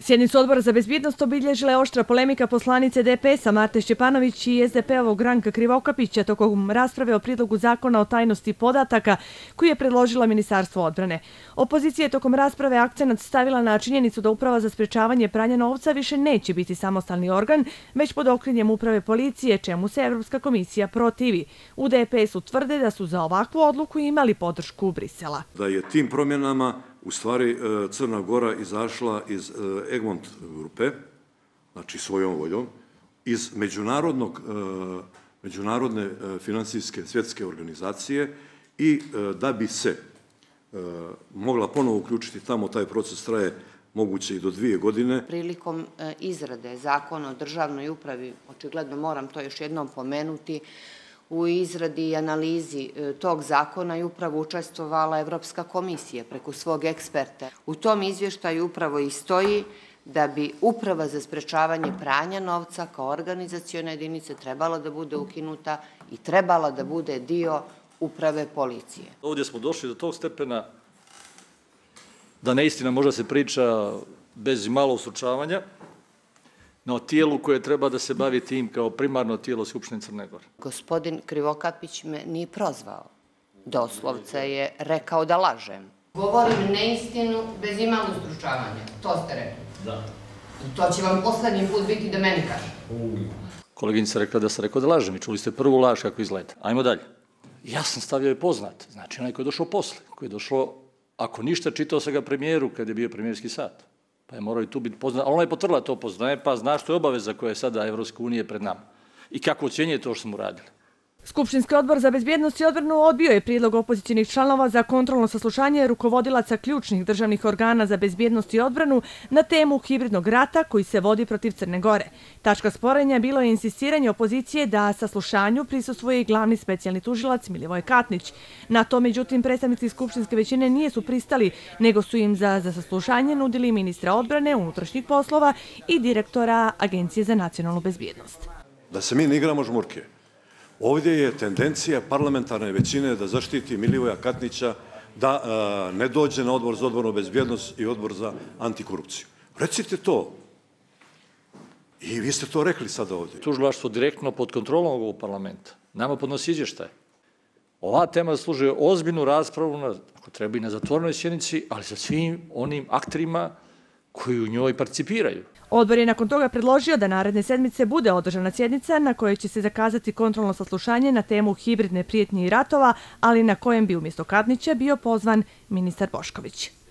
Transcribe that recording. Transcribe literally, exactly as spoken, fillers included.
Sjednicu Odbora za bezbjednost obilježila je oštra polemika poslanice D P S-a Marte Šćepanović i S D P-ovog Ranka Krivokapića tokom rasprave o prijedlogu zakona o tajnosti podataka koji je predložila Ministarstvo odbrane. Opozicija je tokom rasprave akcenat stavila na činjenicu da Uprava za sprečavanje pranja novca više neće biti samostalni organ, već pod okriljem Uprave policije, čemu se Evropska komisija protivi. U D P S-u tvrde da su za ovakvu odluku imali podršku Brisela. Da je tim promjenama u stvari Crna Gora izašla iz Egmont grupe, znači svojom voljom, iz međunarodnog, međunarodne finansijske svjetske organizacije i da bi se mogla ponovo uključiti tamo, taj proces traje moguće i do dvije godine. Prilikom izrade zakona o državnoj upravi, očigledno moram to još jednom pomenuti, u izradi i analizi tog zakona je upravo učestvovala Evropska komisija preko svog eksperta. U tom izvještaju upravo i stoji da bi Uprava za sprečavanje pranja novca kao organizaciona jedinica trebala da bude ukinuta i trebala da bude dio Uprave policije. Ovdje smo došli do tog stepena da neistina možda se priča bez malo ustručavanja, na tijelu koje treba da se bavi tim kao primarno tijelo Skupštine Crne Gore. Gospodin Krivokapić me nije prozvao. Doslovce je rekao da lažem. Govorim neistinu bez imalo ustručavanja. To ste rekli. Da. I to će vam poslednji put biti da meni kaže. Koleginica rekla da sam rekao da lažem i čuli ste prvu laž kako izgleda. Ajmo dalje. Ja sam stavljao je poznat. Znači onaj koji je došao posle. Koji je došao, ako ništa, čitao sam ga premijeru kad je bio premijerski sat. Pa je morao i tu biti poznat, ali ona je potvrdila to poznaje, pa zna što je obaveza koja je sada Evropska unija pred nama i kako ocjenjuje to što smo uradili. Skupštinski odbor za bezbjednost i odbranu odbio je prijedlog opozicijnih članova za kontrolno saslušanje rukovodilaca ključnih državnih organa za bezbjednost i odbranu na temu hibridnog rata koji se vodi protiv Crne Gore. Tačka sporenja bilo je insistiranje opozicije da saslušanju prisustvuje i glavni specijalni tužilac Milivoj Katnić. Na to, međutim, predstavnici skupštinske većine nisu pristali, nego su im za, za saslušanje nudili ministra odbrane, unutrašnjih poslova i direktora Agencije za nacionalnu bezbjednost. Da se mi ne igramo žmurke. Ovdje je tendencija parlamentarne većine da zaštiti Milivoja Katnića, da ne dođe na odbor za odbranu bezbjednost i odbor za antikorupciju. Recite to. I vi ste to rekli sada ovdje. Tužilaštvo direktno pod kontrolom ovog parlamenta. Nama podnosi izvještaje. Ova tema zaslužuje ozbiljnu raspravu, ako treba i na zatvorenoj sjednici, ali sa svim onim akterima koji u njoj participiraju. Odbor je nakon toga predložio da naredne sedmice bude održana sjednica na kojoj će se zakazati kontrolno saslušanje na temu hibridne prijetnje i ratova, ali na kojem bi umjesto Katnića bio pozvan ministar Bošković.